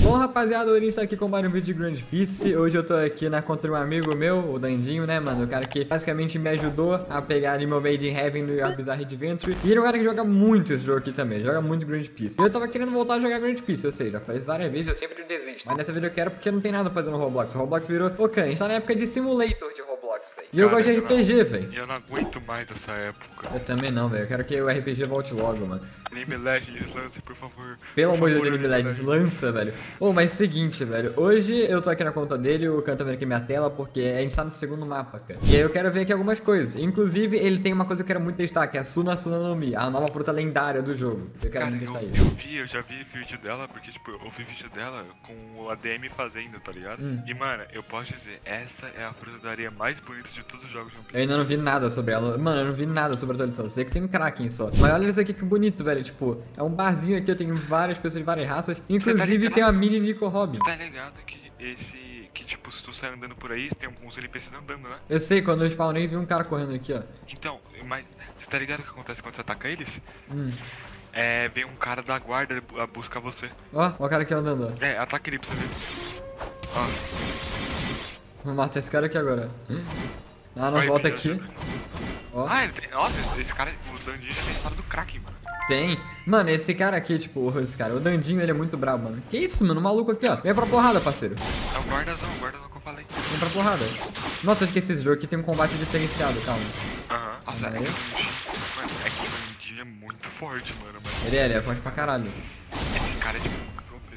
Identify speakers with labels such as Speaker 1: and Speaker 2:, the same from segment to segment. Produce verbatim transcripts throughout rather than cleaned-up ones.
Speaker 1: Bom, rapaziada, hoje a gente tá aqui com mais um vídeo de Grand Peace. Hoje eu tô aqui na contra um amigo meu, o Dandinho, né, mano? O cara que basicamente me ajudou a pegar ali meu Made in Heaven no Your Bizarre Adventure. E ele é um cara que joga muito esse jogo aqui também, joga muito Grand Peace. E eu tava querendo voltar a jogar Grand Peace, eu sei, já falei isso várias vezes, eu sempre desisto. Mas dessa vez eu quero porque não tem nada pra fazer no Roblox. O Roblox virou, ok, a gente tá na época de simulator de Roblox, velho. E eu gosto de R P G, velho.
Speaker 2: E eu não aguento mais dessa época.
Speaker 1: Eu também não, velho. Eu quero que o R P G volte logo, mano.
Speaker 2: Anime Legends, lance, por favor.
Speaker 1: Pelo
Speaker 2: por
Speaker 1: amor de
Speaker 2: favor,
Speaker 1: Deus, Anime Legends, lança, velho. Ô, oh, mas seguinte, velho. Hoje eu tô aqui na conta dele, o Khan tá vendo aqui minha tela, porque a gente tá no segundo mapa, cara. E aí eu quero ver aqui algumas coisas. Inclusive, ele tem uma coisa que eu quero muito testar, que é a Suna Suna no Mi, a nova fruta lendária do jogo. Eu quero
Speaker 2: Cara,
Speaker 1: muito testar
Speaker 2: eu,
Speaker 1: isso.
Speaker 2: eu vi, eu já vi vídeo dela, porque, tipo, eu vi vídeo dela com o A D M fazendo, tá ligado?
Speaker 1: Hum.
Speaker 2: E, mano, eu posso dizer, essa é a fruta da areia mais bonita de todos os jogos de One
Speaker 1: Eu
Speaker 2: Piece.
Speaker 1: ainda não vi nada sobre ela. Mano, eu não vi nada sobre a atualização. Eu sei que tem um Kraken só. Mas olha isso aqui que bonito, velho. Tipo, é um barzinho aqui, eu tenho várias pessoas de várias raças. Inclusive,
Speaker 2: tá
Speaker 1: tem uma mini Nico Robin.
Speaker 2: Tá ligado que esse... Que, tipo, se tu sai andando por aí, tem alguns N P Cs andando, né?
Speaker 1: Eu sei, quando eu spawnei, vi um cara correndo aqui, ó.
Speaker 2: Então, mas... Você tá ligado o que acontece quando você ataca eles?
Speaker 1: Hum.
Speaker 2: É, vem um cara da guarda a buscar você.
Speaker 1: Ó, ó o cara aqui andando, ó.
Speaker 2: É, ataca ele pra você ver. Ó.
Speaker 1: Vou matar esse cara aqui agora. Ah, não
Speaker 2: Vai,
Speaker 1: volta
Speaker 2: me
Speaker 1: aqui.
Speaker 2: ajuda.
Speaker 1: Ó.
Speaker 2: Ah, ele tem... Nossa, esse cara, o Dandinho já tem história do Kraken, mano.
Speaker 1: Tem. Mano, esse cara aqui, tipo, esse cara, o Dandinho, ele é muito brabo, mano. Que isso, mano? O maluco aqui, ó. Vem pra porrada, parceiro.
Speaker 2: É o guardazão, o guardazão que eu falei.
Speaker 1: Vem pra porrada. Nossa, eu esqueci esse jogo aqui, tem um combate diferenciado, calma.
Speaker 2: Aham. Nossa, é
Speaker 1: Calma
Speaker 2: que
Speaker 1: aí.
Speaker 2: o Dandinho... Mano, é que o Dandinho é muito forte, mano. Mas
Speaker 1: Ele é, ele é forte pra caralho.
Speaker 2: esse cara é tipo muito O P.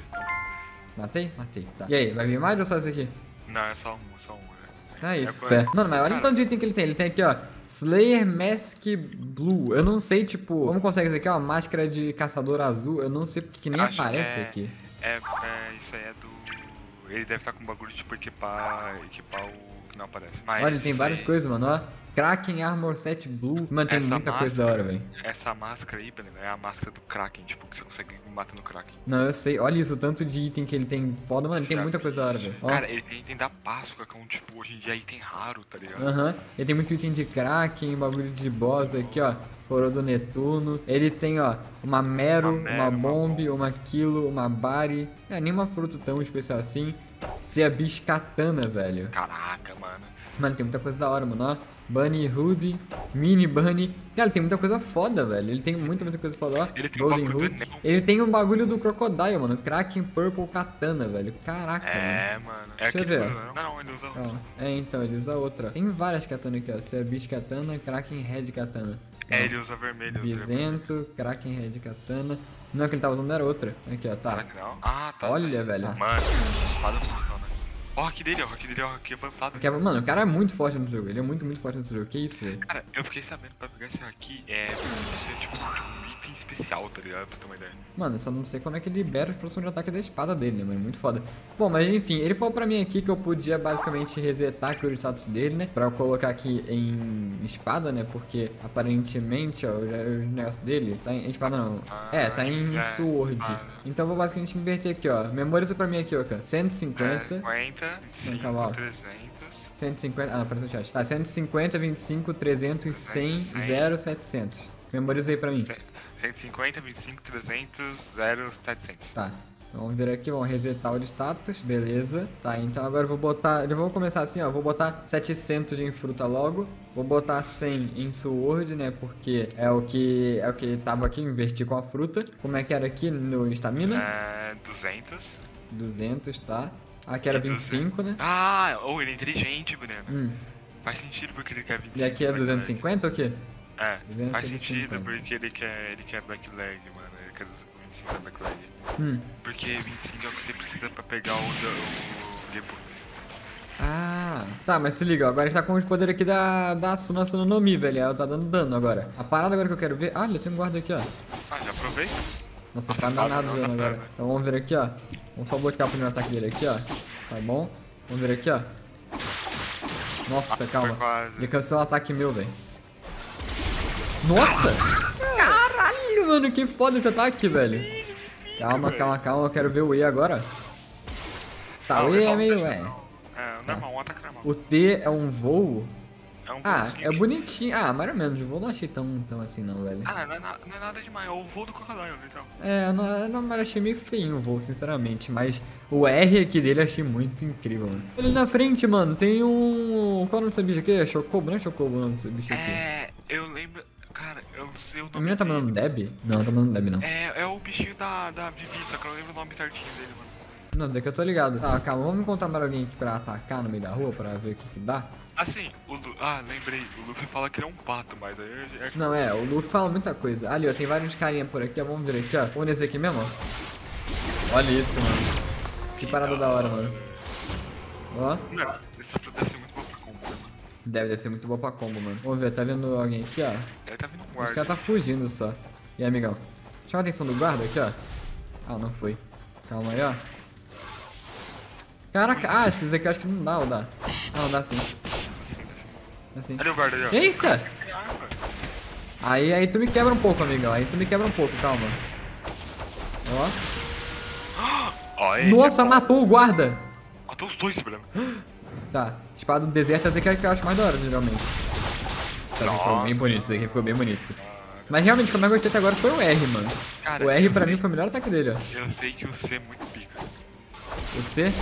Speaker 1: Matei? Matei. Tá. E aí, vai vir mais ou só esse aqui?
Speaker 2: Não, é só um, é só um.
Speaker 1: Ah, isso,
Speaker 2: É,
Speaker 1: fé. Mano, mas olha
Speaker 2: cara,
Speaker 1: o tanto de item que ele tem. Ele tem aqui, ó, Slayer Mask Blue. Eu não sei, tipo, como consegue isso aqui, ó, máscara de caçador azul. Eu não sei porque que nem
Speaker 2: acho que
Speaker 1: aparece
Speaker 2: é-
Speaker 1: aqui.
Speaker 2: É, é, isso aí é do... Ele deve estar com um bagulho tipo equipar, equipar o que não aparece. Mas
Speaker 1: Olha, ele tem
Speaker 2: isso
Speaker 1: várias
Speaker 2: aí-
Speaker 1: coisas, mano, ó. Kraken Armor set Blue. Mano, tem
Speaker 2: Essa
Speaker 1: muita coisa da
Speaker 2: máscara-
Speaker 1: hora, velho.
Speaker 2: Essa máscara aí, Belina, é a máscara do Kraken, tipo, que você consegue matar no Kraken.
Speaker 1: Não, eu sei. Olha isso, o tanto de item que ele tem foda. Mano, tem
Speaker 2: Será
Speaker 1: muita
Speaker 2: que-
Speaker 1: coisa da hora, velho. Ó.
Speaker 2: Cara, ele tem item da Páscoa, que é um tipo, hoje em dia item raro, tá ligado?
Speaker 1: Aham. Ele tem muito item de Kraken, bagulho de boss aqui, ó. Coroa do Netuno. Ele tem, ó, uma Mero,
Speaker 2: Uma
Speaker 1: uma,
Speaker 2: Mero, uma
Speaker 1: Bomb,
Speaker 2: Bomb.
Speaker 1: uma Kilo, uma Bari. É, nenhuma fruta tão especial assim. Se a Biscatana, velho.
Speaker 2: Caraca, mano.
Speaker 1: Mano, tem muita coisa da hora, mano, ó. Bunny Hood, Mini Bunny. Cara, ele tem muita coisa foda, velho. Ele tem muita, muita coisa foda, ó.
Speaker 2: Ele tem um
Speaker 1: Golden
Speaker 2: bagulho do
Speaker 1: Hood.
Speaker 2: Enel.
Speaker 1: Ele tem um bagulho do Crocodile, mano. Kraken Purple Katana, velho. Caraca, mano.
Speaker 2: É, mano. É
Speaker 1: Deixa eu
Speaker 2: aquele
Speaker 1: ver.
Speaker 2: mano, não, não, ele usa
Speaker 1: Ó, é, então, ele usa outra. Tem várias katana aqui, ó. Cebish Katana, Kraken Red Katana.
Speaker 2: É, ele usa vermelho, ele usa vermelho.
Speaker 1: Bizento, Kraken Red Katana. Não, que ele tava usando era outra. Aqui, ó,
Speaker 2: Será
Speaker 1: tá.
Speaker 2: que não? Ah, tá.
Speaker 1: Olha,
Speaker 2: tá.
Speaker 1: velho.
Speaker 2: Mano, espada bonitão, né? Ó, o hack dele, ó, o hack dele, ó, o hack avançado.
Speaker 1: Que é- Mano, o cara é muito forte no jogo. Ele é muito, muito forte nesse jogo. Que isso, velho?
Speaker 2: Cara, eu fiquei sabendo pra pegar esse aqui, é, precisa, tipo, de um item especial, tá ligado? Pra você ter uma ideia.
Speaker 1: Mano, eu só não sei como é que ele libera a explosão de ataque da espada dele, né, mano? Muito foda. Bom, mas enfim, ele falou pra mim aqui que eu podia basicamente resetar aqui o status dele, né? Pra eu colocar aqui em espada, né? Porque aparentemente, ó, o o negócio dele tá em espada não. É, tá em
Speaker 2: É,
Speaker 1: sword.
Speaker 2: espada.
Speaker 1: Então eu vou basicamente inverter aqui, ó. Memoriza pra mim aqui, ó, cara. cento e cinquenta.
Speaker 2: É, cinquenta, vinte e
Speaker 1: Calma, ó.
Speaker 2: cinco, trezentos.
Speaker 1: cento e cinquenta. Ah, não, apareceu no chat. Tá, cento e cinquenta, vinte e cinco, trezentos, cem, zero, setecentos. Memoriza aí pra mim.
Speaker 2: cento e cinquenta, vinte e cinco, trezentos, zero, setecentos.
Speaker 1: Tá. Vamos vir aqui, vamos resetar o status, beleza. Tá, então agora eu vou botar, já vamos começar assim, ó, vou botar setecentos em fruta logo. Vou botar cem em sword, né, porque é o que é o que tava aqui, inverti com a fruta. Como é que era aqui no estamina?
Speaker 2: É, duzentos.
Speaker 1: duzentos, tá. Aqui era
Speaker 2: E
Speaker 1: vinte e cinco, né?
Speaker 2: Ah, oh, ele é inteligente, Breno.
Speaker 1: Hum.
Speaker 2: Faz sentido porque ele quer vinte e cinco.
Speaker 1: E aqui é
Speaker 2: Black
Speaker 1: duzentos e
Speaker 2: Leg.
Speaker 1: cinquenta ou o quê?
Speaker 2: É,
Speaker 1: duzentos
Speaker 2: faz
Speaker 1: e
Speaker 2: sentido
Speaker 1: cinquenta.
Speaker 2: porque ele quer, ele quer Black Leg, mano. Ele quer vinte e cinco da Black Leg.
Speaker 1: Hum.
Speaker 2: Porque vinte e cinco é o que você precisa pra pegar o, da- o Gepo.
Speaker 1: Ah, tá, mas se liga, ó, agora a gente tá com os poderes aqui da, da Suna Suna no Mi, velho. Ela tá dando dano agora. A parada agora que eu quero ver. Olha, tem um guarda aqui, ó.
Speaker 2: Ah, já provei?
Speaker 1: Nossa,
Speaker 2: Nossa,
Speaker 1: tá
Speaker 2: espada
Speaker 1: danado
Speaker 2: não
Speaker 1: dano
Speaker 2: dá
Speaker 1: agora.
Speaker 2: dano.
Speaker 1: Então vamos ver aqui, ó. Vamos só bloquear o primeiro ataque dele aqui, ó. Tá bom? Vamos ver aqui, ó. Nossa,
Speaker 2: Ah,
Speaker 1: calma.
Speaker 2: foi quase.
Speaker 1: Ele cancelou o ataque meu, velho. Nossa! Caralho, mano, que foda esse ataque, velho. Calma, calma, calma. Eu quero ver o E agora. Tá,
Speaker 2: Ah,
Speaker 1: o
Speaker 2: o
Speaker 1: E
Speaker 2: E só
Speaker 1: é
Speaker 2: um
Speaker 1: meio...
Speaker 2: teste
Speaker 1: É.
Speaker 2: normal. É, normal, um ataque normal.
Speaker 1: O T é um voo.
Speaker 2: É É um
Speaker 1: Ah,
Speaker 2: voozinho
Speaker 1: é bonitinho. Ah, mais ou menos. O voo não achei tão, tão assim não, velho.
Speaker 2: Ah, não é, na- não é nada demais, é o voo do Crocodile, então.
Speaker 1: É, não, eu não, mas achei meio feinho o voo, sinceramente. Mas o R aqui dele eu achei muito incrível, mano. Ali na frente, mano, tem um... Qual é o nome desse bicho aqui? É Chocobo, não é Chocobo o nome desse bicho aqui?
Speaker 2: É, eu lembro. Cara, eu não sei o nome.
Speaker 1: A menina tá
Speaker 2: dele.
Speaker 1: mandando Deb? Não, tá mandando Deb não.
Speaker 2: É, é o bichinho da, da Vivi, só que eu não lembro o nome certinho dele, mano.
Speaker 1: Não, daqui eu tô ligado. Tá, calma, vamos encontrar mais alguém aqui pra atacar no meio da rua pra ver o que que dá.
Speaker 2: Assim, o Lu... Ah, lembrei, o Luffy fala que ele é um pato, mas aí é...
Speaker 1: Não, é, o Luffy fala muita coisa. Ali, ó, tem vários carinha por aqui, ó, vamos ver aqui, ó. Vamos nesse aqui mesmo, ó. Olha isso, mano. Que parada da hora, mano. Ó.
Speaker 2: Não, essa fruta deve ser muito boa pra combo, né, mano?
Speaker 1: Deve ser muito bom pra combo, mano. Vamos ver, tá vendo alguém aqui, ó.
Speaker 2: Ele tá vindo um
Speaker 1: Acho
Speaker 2: guarda.
Speaker 1: que ela tá fugindo só. E aí, amigão? Chama a atenção do guarda aqui, ó. Ah, não foi. Calma aí, ó. Caraca, ah, acho que isso aqui eu acho que não dá, ou dá? Ah, não dá sim. Dá sim.
Speaker 2: Cadê o guarda aí, ó?
Speaker 1: Eita!
Speaker 2: Tem arma.
Speaker 1: Aí, aí tu me quebra um pouco, amigão. Aí tu me quebra um pouco, calma. Ó.
Speaker 2: Ó, esse
Speaker 1: Nossa,
Speaker 2: é bom.
Speaker 1: matou o guarda!
Speaker 2: Matou os dois, Bruno.
Speaker 1: Tá, espada do deserto, essa aqui é a que eu acho mais da hora, geralmente. Tá, ficou
Speaker 2: Nossa.
Speaker 1: bem bonito, isso aqui ficou bem bonito. Mas realmente, o que eu mais gostei até agora foi o R, mano.
Speaker 2: Cara,
Speaker 1: O R
Speaker 2: eu
Speaker 1: pra
Speaker 2: sei-
Speaker 1: mim foi o melhor ataque dele, ó.
Speaker 2: Eu sei que o C é muito pica.
Speaker 1: O C.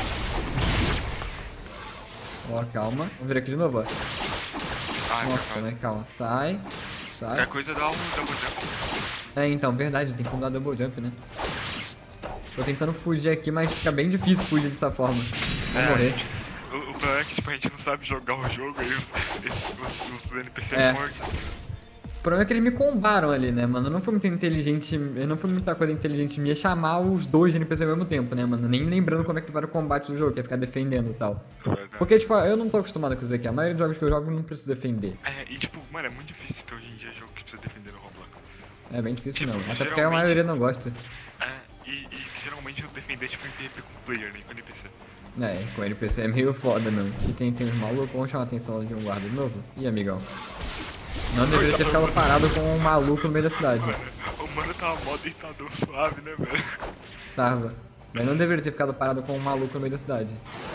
Speaker 1: Ó, calma. Vamos ver aqui de novo, ó.
Speaker 2: Ai,
Speaker 1: Nossa,
Speaker 2: cara.
Speaker 1: né? Calma. Sai. Sai.
Speaker 2: Qualquer coisa dá um double jump.
Speaker 1: É, então, verdade. Tem como dar double jump, né? Tô tentando fugir aqui, mas fica bem difícil fugir dessa forma. Vou
Speaker 2: É,
Speaker 1: morrer.
Speaker 2: O, o problema é que tipo, a gente não sabe jogar o jogo aí os, os, os N P C
Speaker 1: É.
Speaker 2: mortos.
Speaker 1: O problema é que eles me combaram ali, né, mano? Eu não fui muito inteligente, eu não fui muita coisa inteligente minha chamar os dois N P C ao mesmo tempo, né, mano? Nem lembrando como é que vai o combate do jogo, que é ficar defendendo e tal. Porque, tipo, eu não tô acostumado com isso aqui. A maioria dos jogos que eu jogo não preciso defender.
Speaker 2: É, e tipo, mano, é muito difícil ter hoje em dia jogo que precisa defender no Roblox.
Speaker 1: É bem difícil,
Speaker 2: Tipo,
Speaker 1: não. Até porque a
Speaker 2: geralmente-
Speaker 1: maioria não gosta.
Speaker 2: É, e, e geralmente eu defender tipo em P V P com player, nem com N P C.
Speaker 1: É, com N P C é meio foda, não. E tem, tem uns malucos, vamos chamar a atenção de um guarda de novo? Ih, amigão. Não deveria ter ficado parado com um maluco no meio da cidade.
Speaker 2: O mano tava mó deitadão suave, né, velho?
Speaker 1: Tava. Mas não deveria ter ficado parado com um maluco no meio da cidade.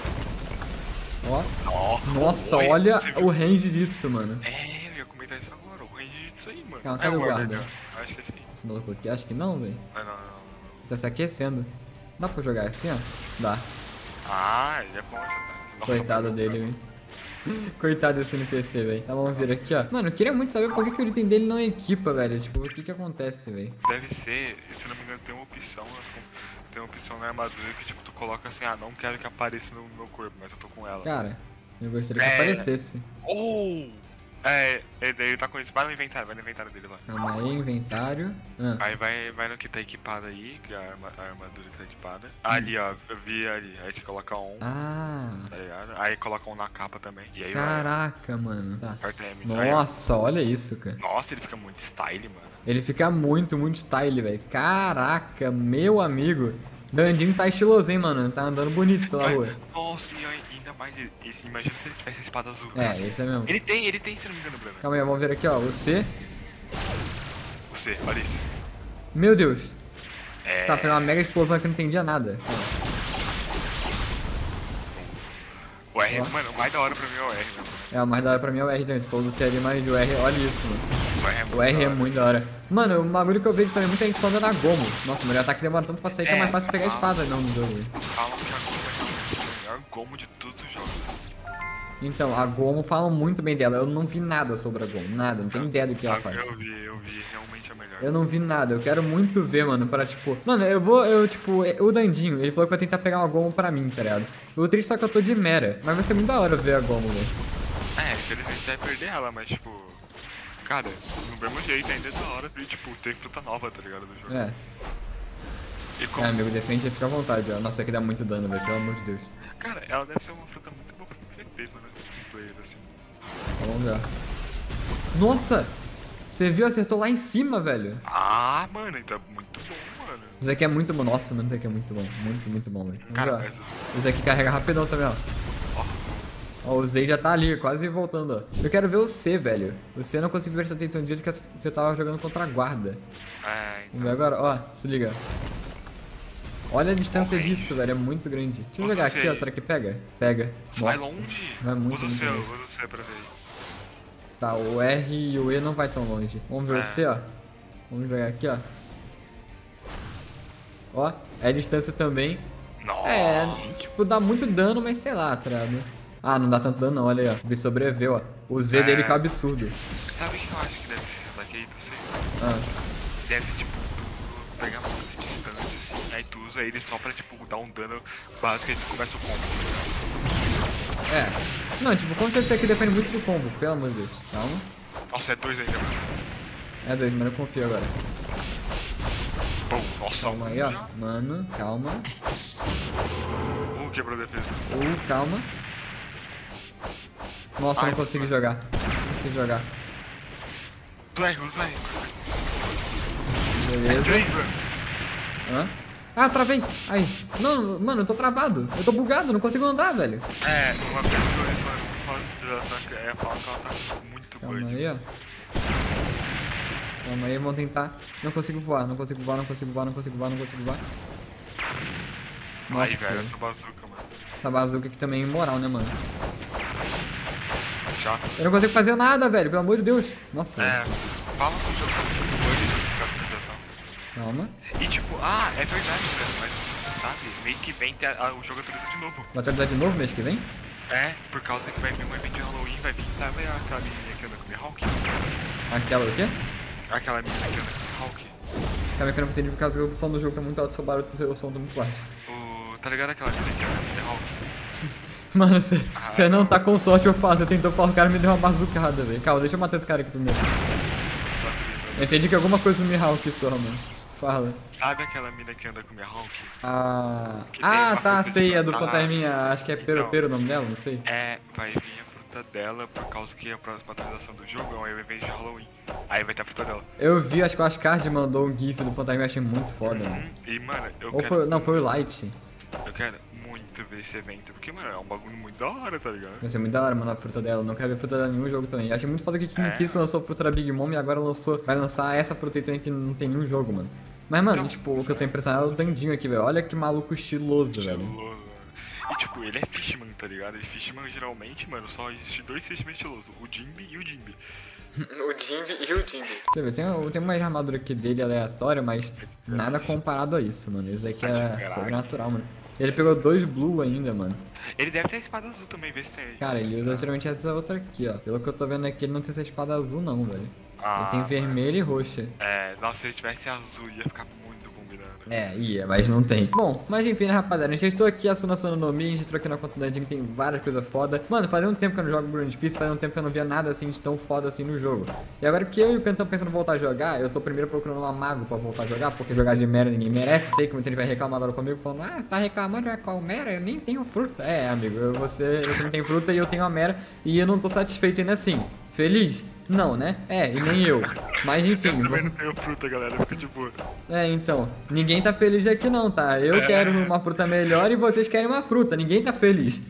Speaker 1: Ó. Nossa,
Speaker 2: Oi,
Speaker 1: olha
Speaker 2: você viu?
Speaker 1: o range disso, mano.
Speaker 2: É, eu ia comentar isso agora, o range disso aí, mano.
Speaker 1: Calma,
Speaker 2: Ah,
Speaker 1: cadê
Speaker 2: é
Speaker 1: o guarda?
Speaker 2: ali, ó. Acho que é esse aí.
Speaker 1: Esse maluco aqui, acho que não, velho.
Speaker 2: Não, não, não, não.
Speaker 1: Tá se aquecendo. Dá pra jogar assim, ó? Dá.
Speaker 2: Ah, ele é bom esse ataque. Nossa,
Speaker 1: Coitado
Speaker 2: mano,
Speaker 1: dele, velho. Coitado desse N P C, velho. Tá, vamos ver aqui, ó. Mano, eu queria muito saber por que, que o item dele não equipa, velho. Tipo, o que que acontece, velho?
Speaker 2: Deve ser, se não me engano, tem uma opção, nas con- tem uma opção na armadura que tipo, tu coloca assim, ah, não quero que apareça no meu corpo, mas eu tô com ela.
Speaker 1: Cara, eu gostaria que
Speaker 2: É.
Speaker 1: aparecesse.
Speaker 2: Oh! É, ele, ele tá com isso, vai no inventário, vai no inventário dele lá.
Speaker 1: Calma aí, inventário. Ah,
Speaker 2: Aí vai, vai no que tá equipado aí, que é a, arma- a armadura que tá equipada. Ali, ó, eu vi ali. Aí você coloca um,
Speaker 1: ah
Speaker 2: tá ligado? Aí coloca um na capa também. E aí
Speaker 1: caraca, mano. Tá.
Speaker 2: vai. Aperta M. Aí, ó.
Speaker 1: Nossa, olha isso, cara.
Speaker 2: Nossa, ele fica muito style, mano.
Speaker 1: Ele fica muito, muito style, velho. Caraca, meu amigo. Dandinho tá estiloso, hein, mano. Tá andando bonito pela
Speaker 2: Mas-
Speaker 1: rua.
Speaker 2: Nossa, e aí, ainda mais, ele- esse- imagina se ele tivesse a espada azul.
Speaker 1: É, esse é mesmo.
Speaker 2: Ele tem, ele tem, se não me engano, Bruno.
Speaker 1: Calma aí, vamos ver aqui, ó. Você.
Speaker 2: Você, olha isso.
Speaker 1: Meu Deus.
Speaker 2: É.
Speaker 1: Tá, foi uma mega explosão que eu não entendia nada.
Speaker 2: O R,
Speaker 1: Ó.
Speaker 2: mano, o mais da hora pra mim é o R, né?
Speaker 1: É, o mais da hora pra mim é o R também. Se for do C ali, mas o R, olha isso, mano.
Speaker 2: O R é muito
Speaker 1: O R
Speaker 2: da
Speaker 1: é
Speaker 2: hora.
Speaker 1: muito da hora. Mano, o bagulho que eu vejo também, muita gente falando é da Gomo. Nossa, mas o ataque demora tanto pra sair que é
Speaker 2: É,
Speaker 1: mais fácil pegar a
Speaker 2: fala.
Speaker 1: espada não no jogo. velho.
Speaker 2: Falam que a Gomu é realmente o melhor Gomu de todos os jogos.
Speaker 1: Então, a Gomo falam muito bem dela. Eu não vi nada sobre a Gomo. Nada, não tenho ideia do que ela
Speaker 2: Ah,
Speaker 1: faz.
Speaker 2: Eu vi, eu vi, realmente é melhor.
Speaker 1: Eu não vi nada, eu quero muito ver, mano, para tipo... Mano, eu vou, eu, tipo, o Dandinho, ele falou que vai tentar pegar uma Gomo pra mim, tá ligado? O triste só que eu tô de Mera, mas vai ser muito da hora ver a Gomo, velho.
Speaker 2: É, infelizmente vai perder ela, mas tipo. Cara, do mesmo jeito ainda é da hora ver, tipo, ter fruta nova, tá ligado? Do jogo.
Speaker 1: É,
Speaker 2: E como,
Speaker 1: é, amigo, defende e fica à vontade, ó. Nossa, aqui dá muito dano, velho, pelo amor de Deus.
Speaker 2: cara, ela deve ser uma fruta muito boa pro P V P, mano. Em players assim.
Speaker 1: Então, vamos ver, ó. Nossa! Você viu, acertou lá em cima, velho.
Speaker 2: Ah, mano, então é muito bom, mano.
Speaker 1: Isso aqui é muito bom. Nossa, mano, isso aqui é muito bom. Muito, muito bom, velho. Vamos
Speaker 2: Cara,
Speaker 1: ver,
Speaker 2: mas.
Speaker 1: ó. Isso aqui carrega rapidão também, ó. Ó, o Z já tá ali, quase voltando, ó. Eu quero ver o C, velho. O C eu não consegui prestar atenção no dia que eu, que eu tava jogando contra a guarda.
Speaker 2: É,
Speaker 1: Vamos ver agora, ó, se liga. Olha a distância disso, velho, é muito grande. Deixa eu
Speaker 2: Usa
Speaker 1: jogar
Speaker 2: o C
Speaker 1: aqui, ó,
Speaker 2: aí.
Speaker 1: será que pega? Pega.
Speaker 2: Você vai
Speaker 1: Nossa.
Speaker 2: longe?
Speaker 1: Vai muito,
Speaker 2: Usa o
Speaker 1: muito
Speaker 2: seu,
Speaker 1: longe.
Speaker 2: usa o seu pra ver.
Speaker 1: Tá, o R e o E não vai tão longe. Vamos ver
Speaker 2: É.
Speaker 1: o C, ó. Vamos jogar aqui, ó. Ó, é a distância também.
Speaker 2: Nossa.
Speaker 1: É, tipo, dá muito dano, mas sei lá, tá ligado? Ah, não dá tanto dano não, olha aí, ó. O bicho sobreviveu, ó. O Z
Speaker 2: É.
Speaker 1: dele que é um absurdo.
Speaker 2: Sabe o que eu acho que deve ser daqui aí, tu sei?
Speaker 1: Ah,
Speaker 2: Deve ser tipo, tu pegar muito de distância assim, aí tu usa ele só pra tipo dar um dano básico e aí tu começa o combo.
Speaker 1: é. Não, tipo, como isso aqui depende muito do combo, pelo amor de Deus. Calma.
Speaker 2: Nossa, é dois ainda, mano.
Speaker 1: É dois, mas eu confio agora.
Speaker 2: Bom, nossa,
Speaker 1: Calma
Speaker 2: um
Speaker 1: aí, ó.
Speaker 2: já.
Speaker 1: Mano, calma.
Speaker 2: Um quebrou a defesa.
Speaker 1: Uh, calma. Nossa,
Speaker 2: Ai,
Speaker 1: não consegui
Speaker 2: mano.
Speaker 1: jogar. Não consegui jogar.
Speaker 2: Tu é, usa aí.
Speaker 1: Beleza.
Speaker 2: Três, mano.
Speaker 1: Hã? Ah, travei. Aí. Não, mano, eu tô travado. Eu tô bugado, não consigo andar, velho.
Speaker 2: É, uma pessoa, mano, por causa que é falar que ela tá muito
Speaker 1: Calma
Speaker 2: bug.
Speaker 1: aí, ó. Calma aí, vamos tentar. Não consigo voar, não consigo voar, não consigo voar, não consigo voar, não consigo voar.
Speaker 2: Ai,
Speaker 1: Nossa,
Speaker 2: velho, essa bazuca, mano.
Speaker 1: essa bazuca aqui também é imoral, né, mano?
Speaker 2: Já.
Speaker 1: Eu não consigo fazer nada, velho, pelo amor de Deus. Nossa.
Speaker 2: É, fala com o jogo tá muito bug, fica com sensação.
Speaker 1: Calma.
Speaker 2: E tipo, ah, é verdade, velho, mas sabe, mês que vem tem a- a- o jogo atualiza de novo.
Speaker 1: Vai atualizar de novo mês que vem?
Speaker 2: É, por causa que vai vir um evento de Halloween, vai vir, sabe aquela menininha que anda com o Mihawk?
Speaker 1: Aquela o quê?
Speaker 2: Aquela menina que anda com o Mihawk.
Speaker 1: Calma aí que eu não entendi por causa que o som do jogo tá muito alto, seu barulho, seu som tá muito baixo.
Speaker 2: O, tá ligado aquela menina que anda com o Mihawk?
Speaker 1: Mano, você
Speaker 2: Ah,
Speaker 1: você não
Speaker 2: não.
Speaker 1: tá com sorte, eu falo. Você tentou falar, o cara me deu uma bazucada, velho. Calma, deixa eu matar esse cara aqui primeiro. Eu entendi que alguma coisa do Mihawk só, mano. Fala.
Speaker 2: Sabe aquela mina que anda com o Mihawk?
Speaker 1: Ah,
Speaker 2: Que tem
Speaker 1: ah
Speaker 2: uma
Speaker 1: tá,
Speaker 2: fruta de
Speaker 1: sei, é do
Speaker 2: banana.
Speaker 1: fantasminha. Acho que é Pero
Speaker 2: Então.
Speaker 1: Pero o nome dela, não sei.
Speaker 2: É, vai vir a fruta dela por causa que a próxima atualização do jogo é um evento de Halloween. Aí vai ter a fruta dela.
Speaker 1: Eu vi, acho que o Ascard mandou um gif do fantasminha, achei muito foda, mano.
Speaker 2: Uhum. E, mano, eu
Speaker 1: Ou
Speaker 2: quero.
Speaker 1: foi, não, foi o Light.
Speaker 2: Eu quero muito ver esse evento. Porque, mano, é um bagulho muito da hora, tá ligado?
Speaker 1: Vai ser muito da hora, mano, a fruta dela. Não quero ver fruta dela em nenhum jogo também. Achei muito foda que King
Speaker 2: É.
Speaker 1: Piece lançou a fruta da Big Mom e agora lançou, vai lançar essa fruta aí também que não tem nenhum jogo, mano. Mas, mano,
Speaker 2: Então,
Speaker 1: tipo, o que eu tô impressionado é o Dandinho aqui, velho. Olha que maluco estiloso, velho.
Speaker 2: Estiloso, mano. E tipo, ele é Fishman, tá ligado? E Fishman geralmente, mano, só existe dois Fishman estilosos, o Jimby e o Jimby.
Speaker 1: O Jimby e o Jimby. Deixa eu ver, tem, tem uma armadura aqui dele aleatória, mas nada comparado a isso, mano. Isso aqui é sobrenatural, mano. Ele pegou dois blue ainda, mano.
Speaker 2: Ele deve ter a espada azul também, vê se tem aí.
Speaker 1: Cara, ele usa geralmente essa outra aqui, ó. Pelo que eu tô vendo aqui, ele não tem essa espada azul não, velho.
Speaker 2: Ah,
Speaker 1: Ele tem vermelha e roxa.
Speaker 2: É, nossa, se ele tivesse azul ia ficar muito combinado.
Speaker 1: É, ia, mas não tem. Bom, mas enfim, né, rapaziada? A gente estou aqui assinando no Mi, a gente entrou aqui na conta do Dandinho, que tem várias coisas foda. Mano, fazia um tempo que eu não jogo Grand Piece, fazia um tempo que eu não via nada assim de tão foda assim no jogo. E agora que eu e o Cantão pensando em voltar a jogar, eu tô primeiro procurando uma mago pra voltar a jogar, porque jogar de Mera ninguém merece. Sei que muita gente vai reclamar agora comigo, falando, ah, você tá reclamando de qual Mera? Eu nem tenho fruta. É, amigo, eu- você, você não tem fruta e eu tenho a Mera, e eu não tô satisfeito ainda assim. Feliz? Não, né? É, e nem eu. Mas enfim,
Speaker 2: Eu também não
Speaker 1: vamos...
Speaker 2: tenho fruta, galera, fica de boa.
Speaker 1: É, então, ninguém tá feliz aqui não, tá? Eu quero uma fruta melhor e vocês querem uma fruta, ninguém tá feliz.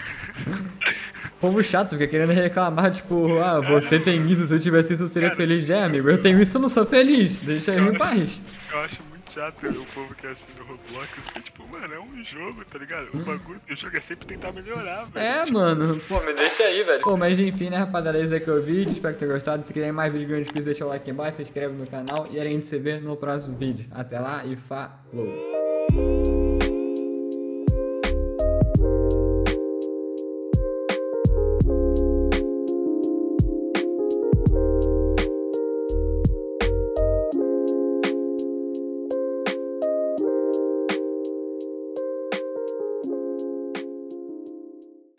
Speaker 1: Povo chato, fica querendo reclamar, tipo, ah, você tem isso, se eu tivesse isso eu seria feliz. É, amigo, eu tenho isso, eu não sou feliz, deixa eu em paz.
Speaker 2: Eu acho muito chato o povo que assina o Roblox, porque tipo, mano, é um jogo, tá ligado? O bagulho do jogo é sempre tentar melhorar, velho.
Speaker 1: É, mano, pô, me deixa aí, velho. Pô, mas enfim, né, rapaziada, esse aqui é o vídeo, espero que tenham gostado. Se quiserem mais vídeos grandes, deixa o like aqui embaixo, se inscreve no canal e a gente se vê no próximo vídeo. Até lá e falou!